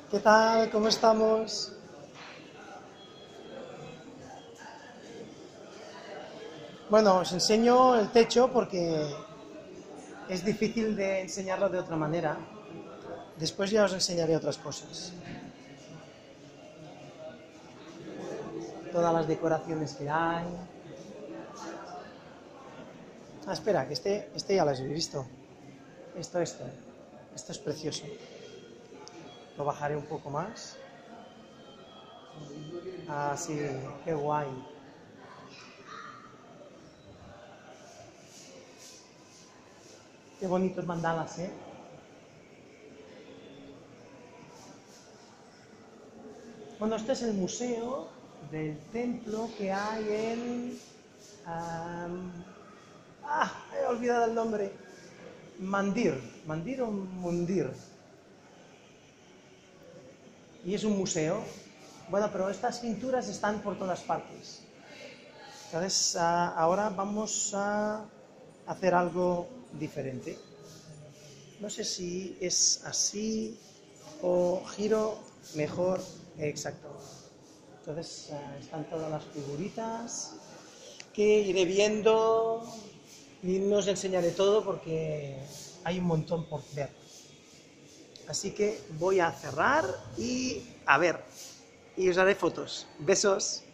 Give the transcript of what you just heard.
¿Qué tal? ¿Cómo estamos? Bueno, os enseño el techo porque es difícil de enseñarlo de otra manera. Después ya os enseñaré otras cosas. Todas las decoraciones que hay. Ah, espera, que este ya lo habéis visto. Esto. Esto es precioso. Lo bajaré un poco más. Ah, sí, qué guay. Qué bonitos mandalas, ¿eh? Bueno, este es el museo del templo que hay en... he olvidado el nombre. Mandir o Mundir. Y es un museo. Bueno, pero estas pinturas están por todas partes. Entonces, ahora vamos a hacer algo diferente. No sé si es así o giro mejor. Exacto. Entonces, están todas las figuritas que iré viendo y no os enseñaré todo porque hay un montón por ver. Así que voy a cerrar y a ver. Y os haré fotos. Besos.